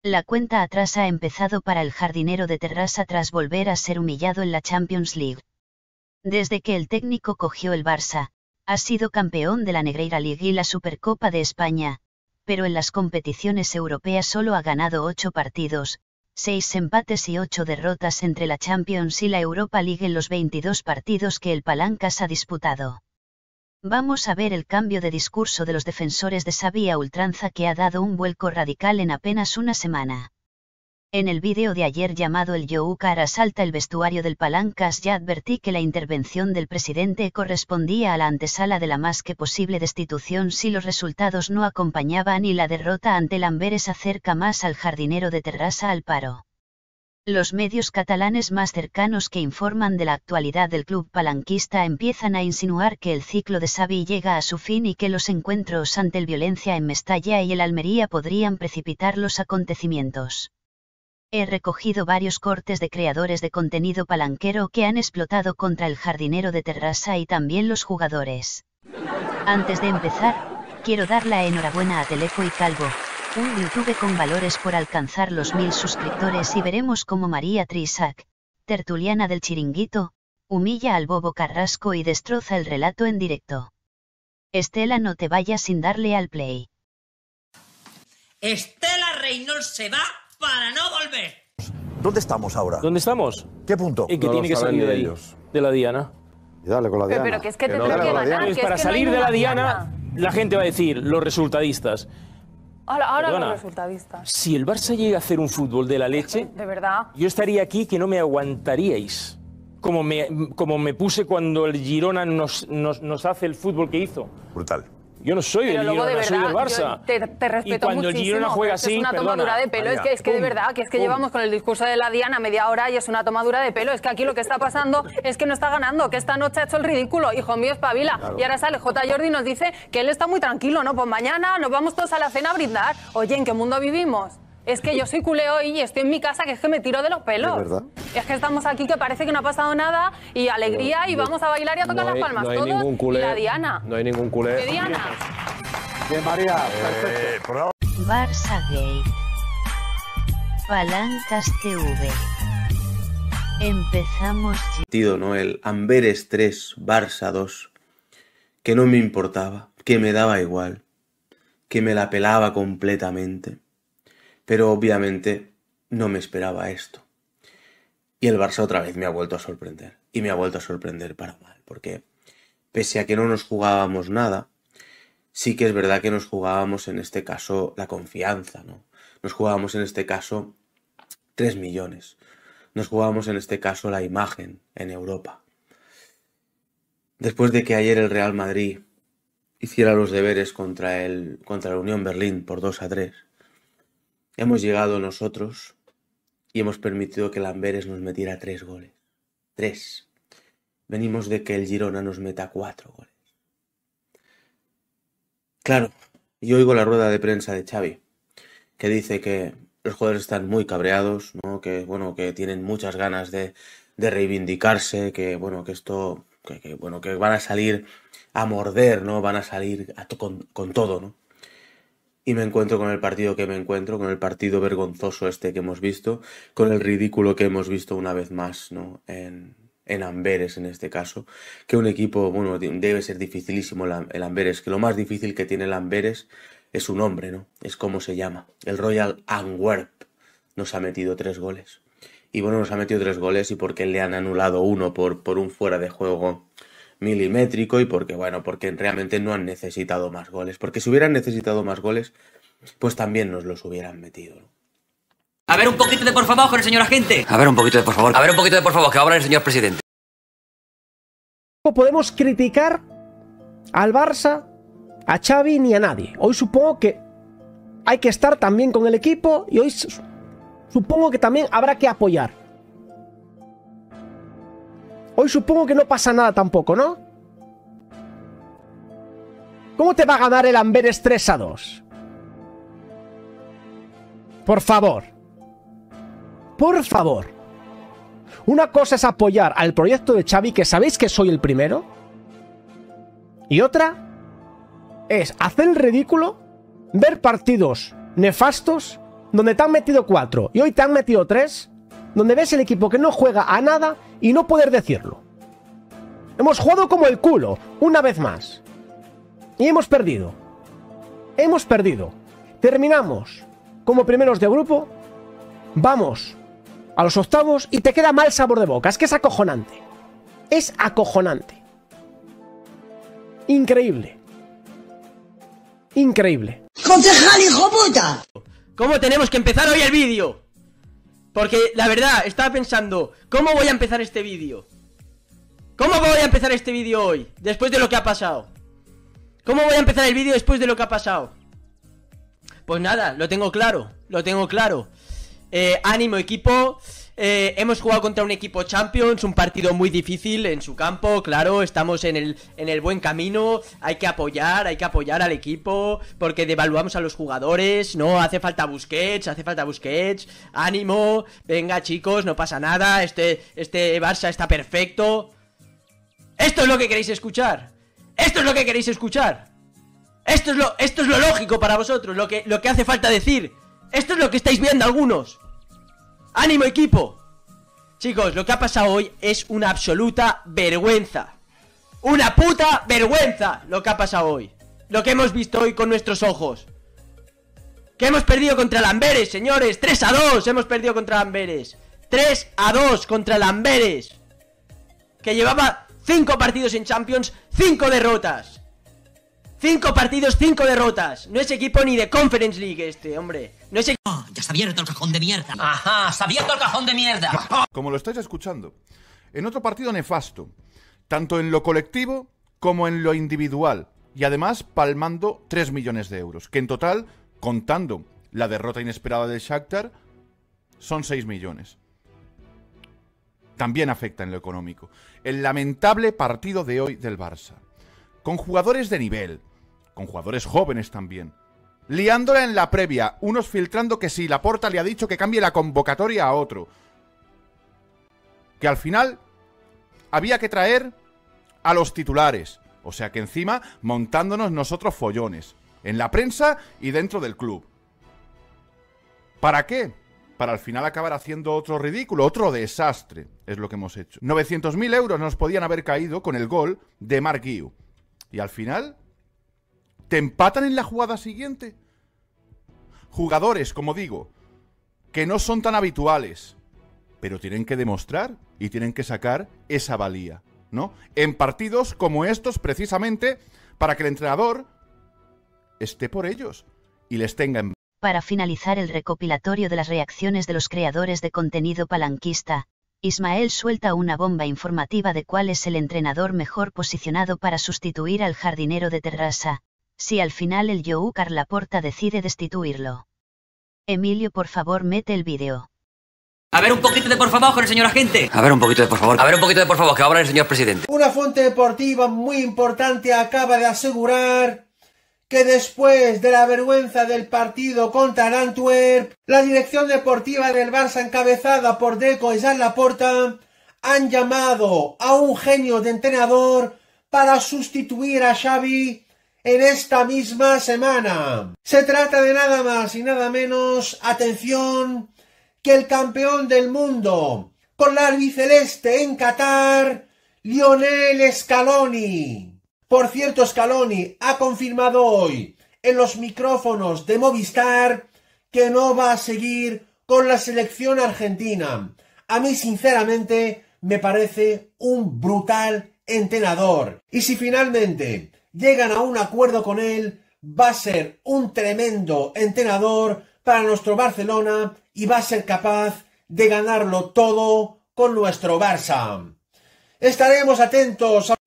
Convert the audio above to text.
La cuenta atrás ha empezado para el jardinero de Terrassa tras volver a ser humillado en la Champions League. Desde que el técnico cogió el Barça, ha sido campeón de la Negreira League y la Supercopa de España, pero en las competiciones europeas solo ha ganado 8 partidos, 6 empates y 8 derrotas entre la Champions y la Europa League en los 22 partidos que el Palancas ha disputado. Vamos a ver el cambio de discurso de los defensores de Xavi a ultranza que ha dado un vuelco radical en apenas una semana. En el vídeo de ayer llamado El Joucar asalta el vestuario del Palancas ya advertí que la intervención del presidente correspondía a la antesala de la más que posible destitución si los resultados no acompañaban y la derrota ante el Amberes acerca más al jardinero de Terrassa al paro. Los medios catalanes más cercanos que informan de la actualidad del club palanquista empiezan a insinuar que el ciclo de Xavi llega a su fin y que los encuentros ante el Violencia en Mestalla y el Almería podrían precipitar los acontecimientos. He recogido varios cortes de creadores de contenido palanquero que han explotado contra el jardinero de Terrassa y también los jugadores. Antes de empezar, quiero dar la enhorabuena a Teleco y Calvo, un YouTube con valores por alcanzar los 1000 suscriptores y veremos cómo María Trisac, tertuliana del Chiringuito, humilla al Bobo Carrasco y destroza el relato en directo. Estela, no te vayas sin darle al play. Estela Reynolds se va para no volver. ¿Dónde estamos ahora? ¿Dónde estamos? ¿Qué punto? En que No tiene que salir de ahí, de la Diana. Y dale con la Diana. Pero que es que no, tendrá que dale con la ganar. Diana. Que Para es que salir no hay de la una Diana, la gente va a decir, los resultadistas. Ahora Perdona, los resultadistas. Si el Barça llega a hacer un fútbol de la leche, De verdad. yo estaría aquí que no me aguantaríais. Como me puse cuando el Girona nos hace el fútbol que hizo. Brutal. Yo no soy Pero del luego, de Girona, soy del verdad, Barça. yo te respeto y cuando el muchísimo, Girona juega pero es que así, es una perdona, tomadura de pelo. María, es que de pum, verdad, que es que pum. llevamos con el discurso de la Diana media hora y es una tomadura de pelo. Es que aquí lo que está pasando es que no está ganando, que esta noche ha hecho el ridículo. Hijo mío, espabila. Claro. Y ahora sale J. Jordi y nos dice que él está muy tranquilo, ¿no? Pues mañana nos vamos todos a la cena a brindar. Oye, ¿en qué mundo vivimos? Es que yo soy culé hoy y estoy en mi casa que es que me tiro de los pelos. ¿Es verdad? Es que estamos aquí que parece que no ha pasado nada y alegría y vamos a bailar y a tocar las palmas no hay todos. ningún culé. Y la Diana. No hay ningún culé. ¿Qué Diana? Bien, María. Perfecto. Programa Barça Gate. Palancas TV. Empezamos ya. Partido, ¿no? El Amberes 3, Barça 2, que no me importaba, que me daba igual, que me la pelaba completamente, pero obviamente no me esperaba esto. Y el Barça otra vez me ha vuelto a sorprender, y me ha vuelto a sorprender para mal, porque pese a que no nos jugábamos nada, sí que es verdad que nos jugábamos en este caso la confianza, ¿no? Nos jugábamos en este caso 3 millones. Nos jugábamos en este caso la imagen en Europa. Después de que ayer el Real Madrid hiciera los deberes contra la Unión Berlín por 2-3, hemos llegado nosotros y hemos permitido que el Amberes nos metiera 3 goles. 3. Venimos de que el Girona nos meta 4 goles. Claro, yo oigo la rueda de prensa de Xavi, que dice que los jugadores están muy cabreados, ¿no? Que bueno, que tienen muchas ganas de reivindicarse, que bueno, que esto, que van a salir a morder, ¿no? Van a salir con todo, ¿no? Y me encuentro con el partido que me encuentro, con el partido vergonzoso este que hemos visto, con el ridículo que hemos visto una vez más, ¿no? En Amberes, en este caso, que un equipo, bueno, debe ser dificilísimo el Amberes, que lo más difícil que tiene el Amberes es su nombre, ¿no? Es cómo se llama. El Royal Antwerp nos ha metido 3 goles. Y bueno, nos ha metido 3 goles y porque le han anulado uno por un fuera de juego milimétrico y porque realmente no han necesitado más goles. Porque si hubieran necesitado más goles, pues también nos los hubieran metido, ¿no? A ver un poquito de por favor con el señor agente. A ver un poquito de por favor. A ver un poquito de por favor, que va a hablar el señor presidente. Podemos criticar al Barça, a Xavi ni a nadie. Hoy supongo que hay que estar también con el equipo y hoy supongo que también habrá que apoyar. Hoy supongo que no pasa nada tampoco, ¿no? ¿Cómo te va a ganar el Amberes 3-2? Por favor. Por favor. Una cosa es apoyar al proyecto de Xavi, que sabéis que soy el primero. Y otra es hacer el ridículo, ver partidos nefastos donde te han metido 4 y hoy te han metido 3, donde ves el equipo que no juega a nada y no poder decirlo. Hemos jugado como el culo, una vez más. Y hemos perdido. Hemos perdido. Terminamos como primeros de grupo, vamos a los octavos y te queda mal sabor de boca. Es que es acojonante. Es acojonante. Increíble. Increíble. ¡Concejal, hijo puta! ¿Cómo tenemos que empezar hoy el vídeo? Porque, la verdad, estaba pensando, ¿cómo voy a empezar este vídeo? ¿Cómo voy a empezar este vídeo hoy? Después de lo que ha pasado. ¿Cómo voy a empezar el vídeo después de lo que ha pasado? Pues nada, lo tengo claro. Lo tengo claro. Ánimo, equipo. Hemos jugado contra un equipo Champions, un partido muy difícil en su campo, claro, estamos en el buen camino, hay que apoyar al equipo, porque devaluamos a los jugadores, no, hace falta Busquets, ánimo, venga chicos, no pasa nada, este Barça está perfecto. Esto es lo que queréis escuchar, esto es lo que queréis escuchar, esto es lo lógico para vosotros, lo que hace falta decir, esto es lo que estáis viendo algunos. ¡Ánimo, equipo! Chicos, lo que ha pasado hoy es una absoluta vergüenza. ¡Una puta vergüenza! Lo que ha pasado hoy. Lo que hemos visto hoy con nuestros ojos. Que hemos perdido contra el Amberes, señores. 3-2 hemos perdido contra el Amberes. 3-2 contra el Amberes. Que llevaba 5 partidos en Champions, 5 derrotas. 5 partidos, 5 derrotas. No es equipo ni de Conference League este, hombre. No es equipo... Oh, ya está abierto el cajón de mierda. Ajá, está abierto el cajón de mierda. Como lo estáis escuchando, en otro partido nefasto, tanto en lo colectivo como en lo individual, y además palmando 3 millones de euros, que en total, contando la derrota inesperada del Shakhtar, son 6 millones. También afecta en lo económico. El lamentable partido de hoy del Barça, con jugadores de nivel, con jugadores jóvenes también, liándola en la previa, unos filtrando que si Laporta le ha dicho que cambie la convocatoria a otro, que al final había que traer a los titulares, o sea que encima montándonos nosotros follones, en la prensa y dentro del club. ¿Para qué? Para al final acabar haciendo otro ridículo, otro desastre, es lo que hemos hecho. 900.000 euros nos podían haber caído con el gol de Marc Guiu. Y al final, ¿te empatan en la jugada siguiente? Jugadores, como digo, que no son tan habituales, pero tienen que demostrar y tienen que sacar esa valía, ¿no? En partidos como estos, precisamente, para que el entrenador esté por ellos y les tenga en... Para finalizar el recopilatorio de las reacciones de los creadores de contenido palanquista, Ismael suelta una bomba informativa de cuál es el entrenador mejor posicionado para sustituir al jardinero de Terrassa, si al final el Joúcar Laporta decide destituirlo. Emilio, por favor, mete el vídeo. A ver un poquito de por favor con el señor agente. A ver un poquito de por favor. A ver un poquito de por favor, que va a hablar el señor presidente. Una fuente deportiva muy importante acaba de asegurar que después de la vergüenza del partido contra el Antwerp, la dirección deportiva del Barça, encabezada por Deco y Joan Laporta, han llamado a un genio de entrenador para sustituir a Xavi en esta misma semana. Se trata de nada más y nada menos, atención, que el campeón del mundo con la albiceleste en Qatar, Lionel Scaloni. Por cierto, Scaloni ha confirmado hoy en los micrófonos de Movistar que no va a seguir con la selección argentina. A mí, sinceramente, me parece un brutal entrenador. Y si finalmente llegan a un acuerdo con él, va a ser un tremendo entrenador para nuestro Barcelona y va a ser capaz de ganarlo todo con nuestro Barça. Estaremos atentos a